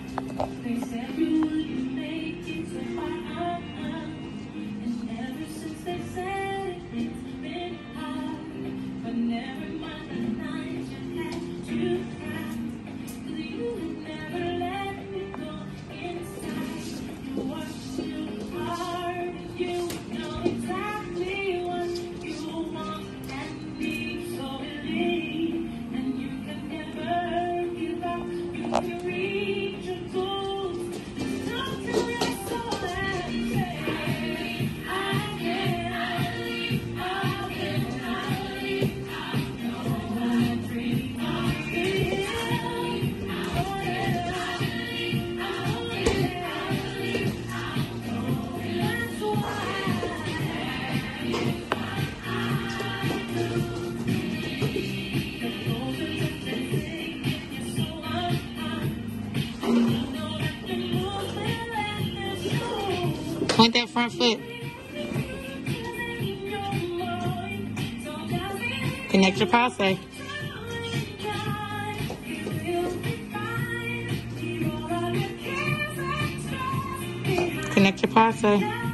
They said you wouldn't make it so far, and ever since they said it, it's been hard. But never mind the nights you had to cry, 'cause you would never let me go inside. You work too hard, and you know exactly what you want and need so believe, and you can never give up. You can reach your goals. Talk to your soul and say, I can, I can, I know that dream of you. That's why. Point that front foot. Connect your passe. Connect your passe.